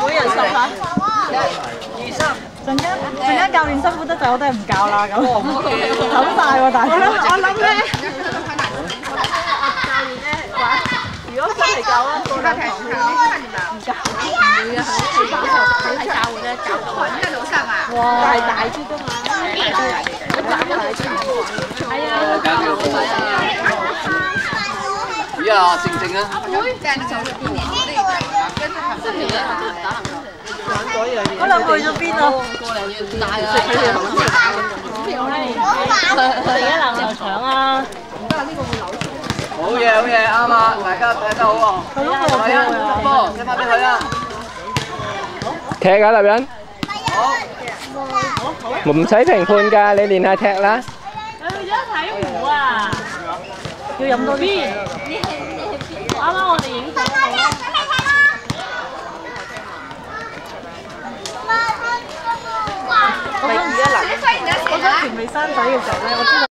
每人10下。 陣間教練辛苦得滯，我都係唔教啦咁。走晒喎，大佬。我諗咧， 教練咧話，如果真係教啊，過兩堂唔教。會啊，喺教會咧教到。喺樓上啊！哇！大啲㗎嘛，大啲。係啊。 咦啊，靜靜啊！ 嗰兩個去咗邊啊？ 個零月大啦，佢哋我哋而家籃球場啊！ 好嘢，好嘢，啱啊！大家好喎。係啊，波，踢翻俾佢啊！ 踢啊，立人。唔使評判㗎，你練下踢啦。 去咗睇湖啊！ 要飲多啲。 啱啱我哋影相好啦。 我想而家嗱，我想全未生仔嘅時候咧，我知道。